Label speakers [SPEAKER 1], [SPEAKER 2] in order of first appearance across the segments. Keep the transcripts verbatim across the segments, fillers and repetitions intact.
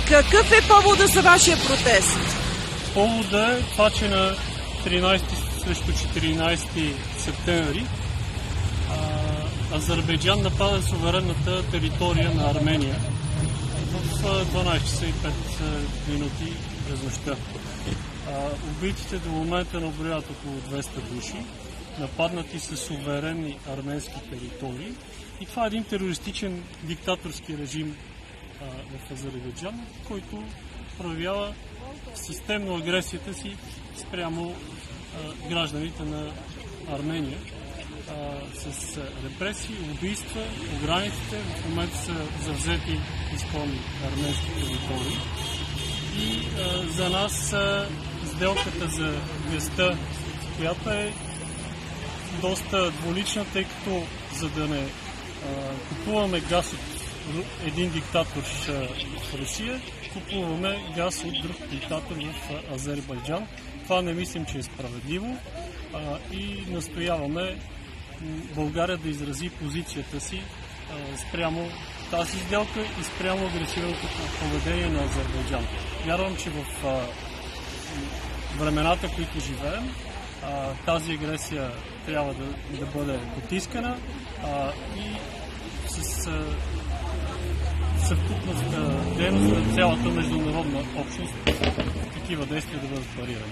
[SPEAKER 1] Какъв е повода за вашия протест?
[SPEAKER 2] Повода е това, че на тринайсети срещу четиринайсети септември а, Азербайджан напада суверенната територия на Армения в дванайсет часа и пет минути през нощта. Убитите до момента наброяват около двеста души, нападнати са суверенни арменски територии, и това е един терористичен диктаторски режим а, в Азербайджан, който проявява системно агресията си спрямо а, гражданите на Армения а, с репресии, убийства по границите. В момента са завзети изпълни арменски територии. И а, за нас а, сделката за газта, която е доста двулична, тъй като за да не а, купуваме газ от един диктатор в Русия, купуваме газ от друг диктатор в Азербайджан. Това не мислим, че е справедливо а, и настояваме България да изрази позицията си а, спрямо тази сделка и спрямо агресивното поведение на Азербайджан. Вярвам, че в а, времената, които живеем, а, тази агресия трябва да, да бъде потискана а, и с а, съвкупната дейност на цялата международна общност такива действия да бъдат парирани.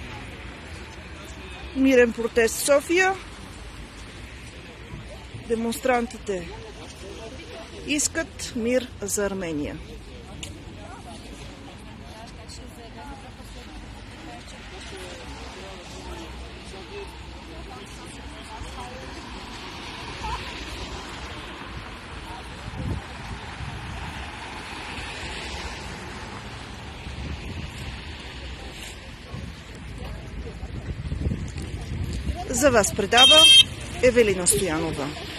[SPEAKER 1] Мирен протест в София. Демонстрантите искат мир за Армения. За вас предава Евелина Стоянова.